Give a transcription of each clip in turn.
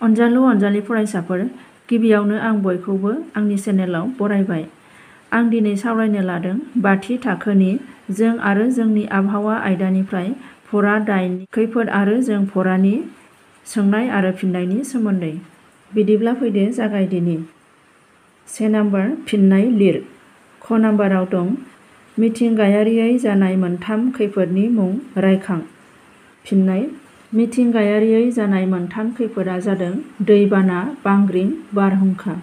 अनजालु अनजालि फरायसाफोर, गिबियावनो आं बयखौबो आंनि चेनेलाव बरायबाय। आं दिनै सावरायनो लादों बाथि थाखोनि जों आरो जोंनि आबहावा आयदानिफ्राय फरा 8 खैफोद आरो जों फरानि सोंनाय आरो फिननायनि सोमोन्दै। बिदिब्ला फैदो जागायदिनि। से नाम्बार फिननाय लिर। ख नाम्बाराव दं मिथिंगायारियै जानाय मोनथाम खैफोदनि मुं रायखां। फिननाय: मिथिंगायारियै जानाय मोनथाम खैफोदा जादों दैबाना, बांग्रिं, बारहुंखा।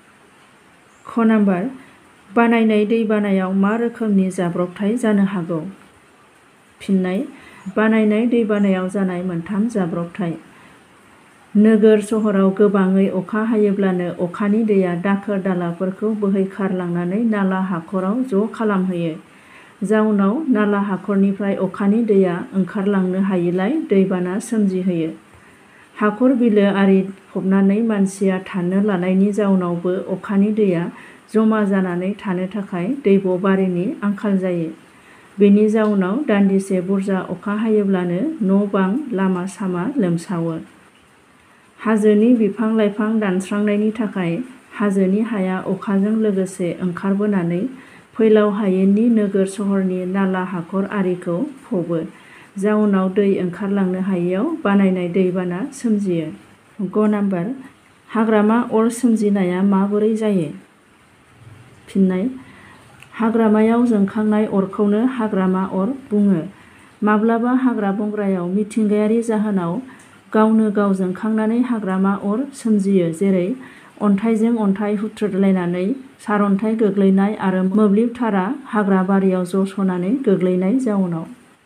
ख नाम्बार बानायनाय दैबानायाव मा रोखोमनि जाब्रबथाय जानो हागौ? फिननाय: बानायनाय दैबानायाव जानाय मोनथाम जाब्रबथाय। नोगोर सहराव गोबाङै अखा हायोब्लानो अखानि दैया दाखोर दालाफोरखौ बोहैखारलांनानै नाला हाखराव ज' खालामहैयो। जाउनाव नाला हाखरनिफ्राय अखानि दैया ओंखारलांनो हायिलाय दैबाना सोमजिहोयो। हाखर बिलो आरि फबनानै मानसिया थानो लानायनि जाउनावबो अखानि दैया जमा जानानै थानो थाखाय दैब' बारिनि आंखाल जायो। बेनि जाउनाव दान्दिसे बुरजा अखा हायोब्लानो न' बां, लामा सामा लोमसावो। हाजोनि बिफां लाइफां दानस्रांनायनि थाखाय हाजोनि हाया अखाजों लोगोसे ओंखारबोनानै फैलाव हायेननि नोगोर सहरनि नाला हाखर आरिखौ फबो। जाउनाव दै ओंखारलांनो हायियाव बानायनाय दैबाना सोमजियो। ग नाम्बार हाग्रामा अर सोमजिनाया माबोरै जायो? फिननाय: हाग्रामायाव जोंखांनाय अरखौनो हाग्रामा अर बुङो। माब्लाबा हाग्रा बंग्रायाव मिथिंगायारि जाहोनाव गावनो गाव जोंखांनानै हाग्रामा अर सोमजियो, जेरै अन्थाइजों अन्थाइ हुथ्रोदलायनानै सारअन्थाइ गोग्लैनाय आरो मोब्लिब थारा हाग्रा बारियाव जस'नानै गोग्लैनाय जाउनाव।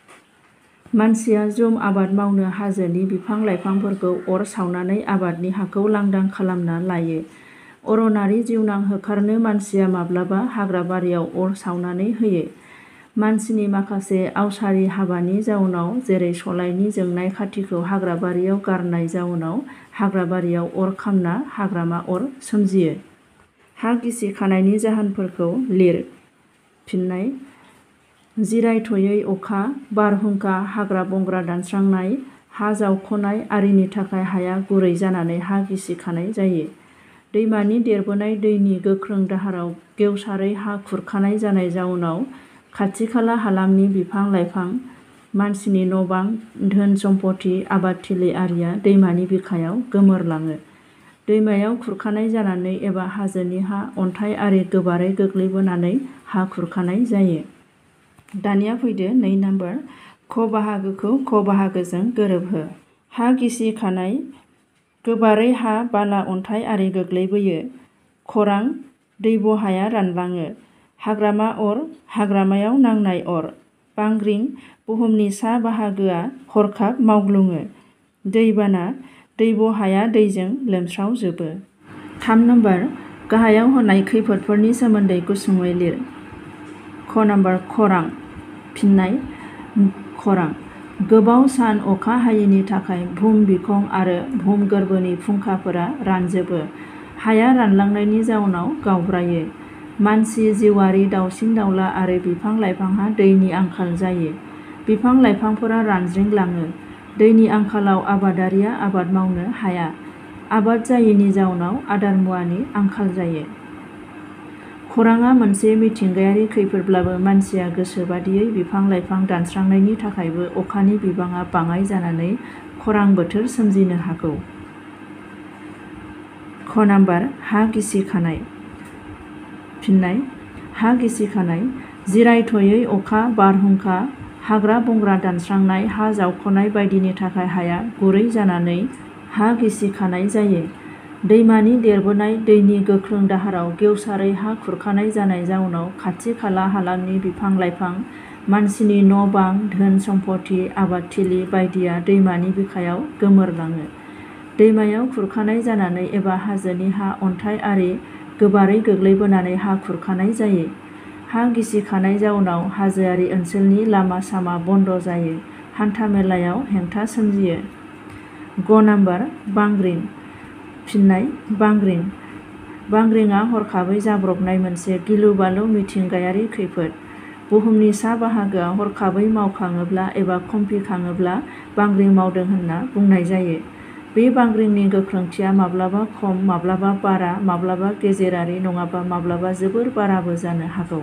मानसिया जुम आबाद मावनो हाजोनि बिफां लाइफांफोरखौ अर सावनानै आबादनि हाखौ लांदां खालामना लायो। अरनारि जिउनां होखारनो मानसिया माब्लाबा हाग्राबारियाव अर सावनानै होयो। मानसिनि माखासे आवसारि हाबानि जाउनाव जेरै सलाइनि जोंनाय खाथिखौ हाग्राबारियाव गारनाय जाउनाव हाग्राबारियाव अर खामना हाग्रामा अर सोमजियो। हा गिसिखानायनि जाहोनफोरखौ लिर। फिननाय: जिरायथ'यै अखा, बारहुंखा, हाग्रा बंग्रा दानस्रांनाय, हा जावख'नाय आरिनि थाखाय हाया गुरै जानानै हा गिसिखानाय जायो। दैमानि देरबोनाय दैनि गोख्रों दाहाराव गेवसारै हा खुरखानाय जानाय जाउनाव खाथि खाला हालामनि बिफां लाइफां, मानसिनि न' बां, धोन सम्फथि, आबादथिलि आरिया दैमानि बिखायाव गोमोरलाङो। दैमायाव खुरखानाय जानानै एबा हाजोनि हा अन्थाइ आरि गोबारै गोग्लैबोनानै हा खुरखानाय जायो। दानिया फैदो 2 नाम्बार ख बाहागोखौ ख बाहागोजों गोरोबहो। हा गिसिखानाय: गोबारै हा बाला अन्थाइ आरि गोग्लैबोयो। खरां: दैब' हाया रानलाङो। हाग्रामा अर: हाग्रामायाव नांनाय अर। बांग्रिं: बुहुमनि सा बाहागोआ हरखाब मावग्लुङो। दैबाना: दैब' हाया दैजों लोमस्रावजोबो। 3 नाम्बार गाहायाव होनाय खैफोदफोरनि सोमोन्दै गुसुङै लिर। ख नाम्बार खरां। फिननाय: खरां: गोबाव सान अखा हायैनि थाखाय भुम बिखं आरो भुम गोरबोनि फुंखाफोरा रानजोबो। हाया रानलांनायनि जाउनाव गावब्रायो। मानसि जिउआरि दाउसिन दाउला आरो बिफां लाइफांहा दैनि आंखाल जायो। बिफां लाइफांफोरा रानज्रिंलाङो। दैनि आंखालाव आबादारिया आबाद मावनो हाया। आबाद जायैनि जाउनाव आदार मुवानि आंखाल जायो। खराङा मोनसे मिथिंगायारि खैफोदब्लाबो मानसिया गोसो बादियै बिफां लाइफां दानस्रांनायनि थाखायबो अखानि बिबाङा बाङाइ जानानै खरां बोथोर सोमजिनो हागौ। ख नाम्बार हा गिसिखानाय। फिननाय: हा गिसिखानाय: जिरायथ'यै अखा, बारहुंखा, हाग्रा बंग्रा दानस्रांनाय, हा जावख'नाय बायदिनि थाखाय हाया गुरै जानानै हा गिसिखानाय जायो। दैमानि देरबोनाय दैनि गोख्रों दाहाराव गेवसारै हा खुरखानाय जानाय जाउनाव खाथि खाला हालामनि बिफां लाइफां, मानसिनि न' बां, धोन सम्फथि, आबादथिलि बायदिया दैमानि बिखायाव गोमोरलाङो। दैमायाव खुरखानाय जानानै एबा हाजोनि हा अन्थाइ आरि गोबारै गोग्लैबोनानै हा खुरखानाय जायो। हा गिसिखानाय जाउनाव हाजोआरि ओनसोलनि लामा सामा बन्द जायो। हान्था मेलायाव हेंथा सोमजियो। ग नाम्बार बांग्रिं। फिननाय: बांग्रिं: बांग्रिंआ हरखाबै जाब्रबनाय मोनसे गिलु बालु मिथिंगायारि खैफोद। बुहुमनि सा बाहागोआ हरखाबै मावखाङोब्ला एबा कम्पिखाङोब्ला बांग्रिं मावदों होनना बुंनाय जायो। बे बांग्रिंनि गोख्रोंथिया माब्लाबा खम, माब्लाबा बारा, माब्लाबा गेजेरारि नङाबा माब्लाबा जोबोर बाराबो जानो हागौ।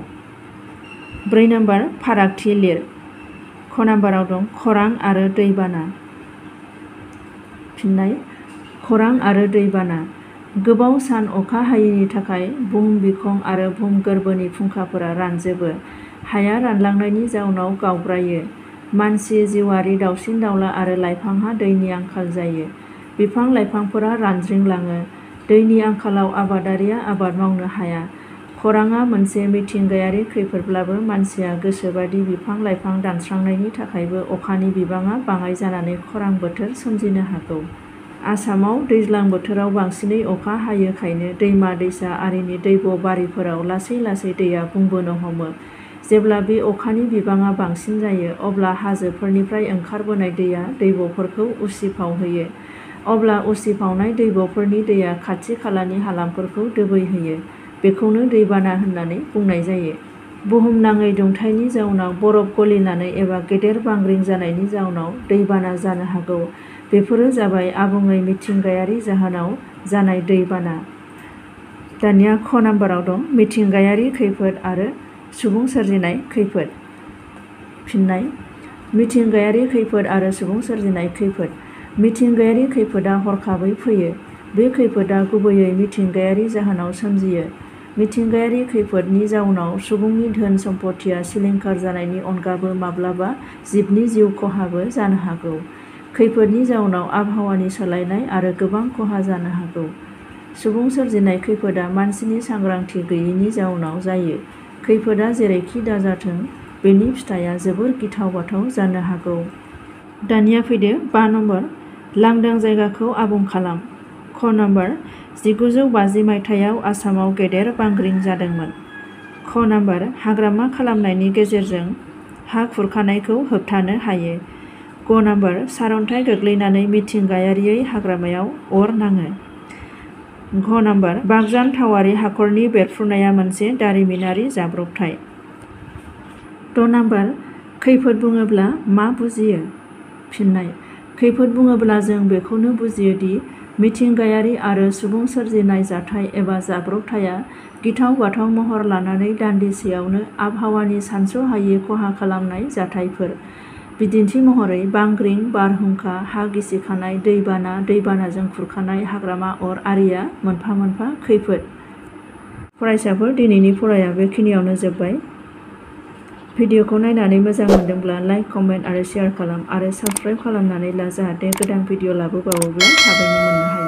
4 नाम्बार फारागथि लिर। ख नाम्बाराव दं खरां आरो दैबाना। फिननाय: खरां आरो दैबाना। गोबाव सान अखा हायैनि थाखाय बुहुम बिखं आरो बुहुम गोरबोनि फुंखाफोरा रानजोबो। हाया रानलांनायनि जाउनाव गावब्रायो। मानसि, जिउआरि, दाउसिन दाउला आरो लाइफांहा दैनि आंखाल जायो। बिफां लाइफांफोरा रानज्रिंलाङो। दैनि आंखालाव आबादारिया आबाद मावनो हाया। खराङा मोनसे मिथिंगायारि खैफोदब्लाबो मानसिया गोसोबादि बिफां लाइफां दानस्रांनायनि थाखायबो अखानि बिबाङा बाङाइ जानानै खरां बोथोर सोमजिनो हागौ। आसामाव दैज्लां बोथोराव बांसिनै अखा हायोखायनो दैमा दैसा आरिनि दैब' बारिफोराव लासै लासै दैया बुंबोनो हमो। जेब्ला बे अखानि बिबाङा बांसिन जायो अब्ला हाजोफोरनिफ्राय ओंखारबोनाय दैया दैब'फोरखौ उसिफावहोयो। अब्ला उसिफावनाय दैब'फोरनि दैया खाथि खालानि हालामफोरखौ दोबैहोयो। बेखौनो दैबाना होननानै बुंनाय जायो। बुहुमनाङै दुंथाइनि जाउनाव बरफ गलिनानै एबा गेदेर बांग्रिं जानायनि जाउनाव दैबाना जानो हागौ। बेफोरो जाबाय आबुङै मिथिंगायारि जाहोनाव जानाय दैबाना। दानिया ख नाम्बाराव दं मिथिंगायारि खैफोद आरो सुबुं सोरजिनाय खैफोद। फिननाय: मिथिंगायारि खैफोद आरो सुबुं सोरजिनाय खैफोद। मिथिंगायारि खैफोदा हरखाबै फैयो। बे खैफोदा गुबैयै मिथिंगायारि जाहोनाव सोमजियो। मिथिंगायारि खैफोदनि जाउनाव सुबुंनि धोन सम्पथिया सिलिंखार जानायनि अनगाबो माब्लाबा जिबनि जिउ खहाबो जानो हागौ। खैफोदनि जाउनाव आबहावानि सोलायनाय आरो गोबां खहा जानो हागौ। सुबुं सोरजिनाय खैफोदा मानसिनि सांग्रांथि गैयैनि जाउनाव जायो। खैफोदा जेरैखि दाजाथों बेनि फिथाइया जोबोर गिथाव बाथाव जानो हागौ। दानिया फैदो 5 नम्बर लांदां जायगाखौ आबुं खालाम। ख नाम्बार 1950 मायथाइयाव आसामाव गेदेर बांग्रिं जादोंमोन। ख नाम्बार हाग्रामा खालामनायनि गेजेरजों हा खुरखानायखौ होबथानो हायो। ग नाम्बार सारअन्थाइ गोग्लैनानै मिथिंगायारियै हाग्रामायाव अर नाङो। घ नाम्बार बागजान थावारि हाखरनि बेरफ्रुनाया मोनसे दारिमिनारि जाब्रबथाय। ड नाम्बार खैफोद बुङोब्ला मा बुजियो? फिननाय: खैफोद बुङोब्ला जों बेखौनो बुजियो दि मिथिंगायारि आरो सुबुं सोरजिनाय जाथाय एबा जाब्रबथाया गिथाव बाथाव महर लानानै दान्दिसेयावनो आबहावानि सानस'हायि खहा खालामनाय जाथायफोर। बिदिन्थि महरै बांग्रिं, बारहुंखा, हा गिसिखानाय, दैबाना, दैबानाजों खुरखानाय हाग्रामा अर आरिया मोनफा मोनफा खैफोद। फरायसाफोर दिनैनि फराया बेखिनियावनो जोब्बाय। भिडिअखौ नायनानै मोजां मोनदोंब्ला लाइक, कमेन्ट आरो शेयार खालाम आरो साबस्क्राइब खालामनानै ला जाहाथे गोदान भिडिअ लाबोबावोब्ला थाबैनो मोननो हायो।